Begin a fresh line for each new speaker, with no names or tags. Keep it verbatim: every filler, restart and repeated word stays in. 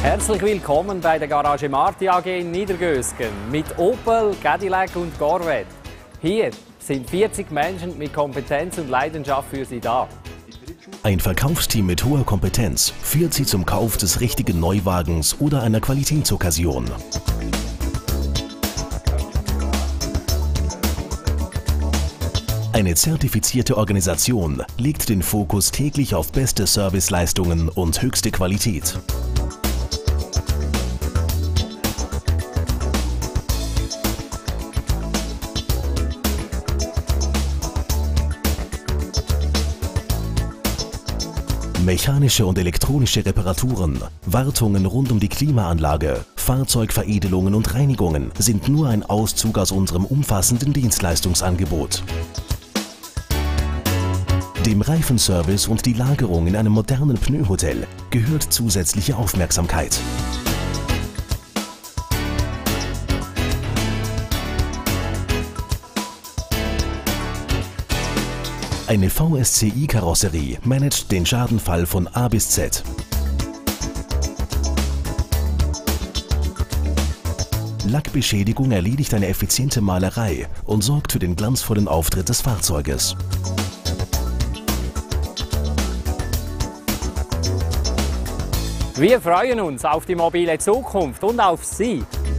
Herzlich willkommen bei der Garage Marti A G in Niedergösgen mit Opel, Cadillac und Corvette. Hier sind vierzig Menschen mit Kompetenz und Leidenschaft für Sie da.
Ein Verkaufsteam mit hoher Kompetenz führt Sie zum Kauf des richtigen Neuwagens oder einer Qualitätsokkasion. Eine zertifizierte Organisation legt den Fokus täglich auf beste Serviceleistungen und höchste Qualität. Mechanische und elektronische Reparaturen, Wartungen rund um die Klimaanlage, Fahrzeugveredelungen und Reinigungen sind nur ein Auszug aus unserem umfassenden Dienstleistungsangebot. Dem Reifenservice und die Lagerung in einem modernen Pneuhotel gehört zusätzliche Aufmerksamkeit. Eine V S C I-Karosserie managt den Schadenfall von A bis Z. Lackbeschädigung erledigt eine effiziente Malerei und sorgt für den glanzvollen Auftritt des Fahrzeuges.
Wir freuen uns auf die mobile Zukunft und auf Sie.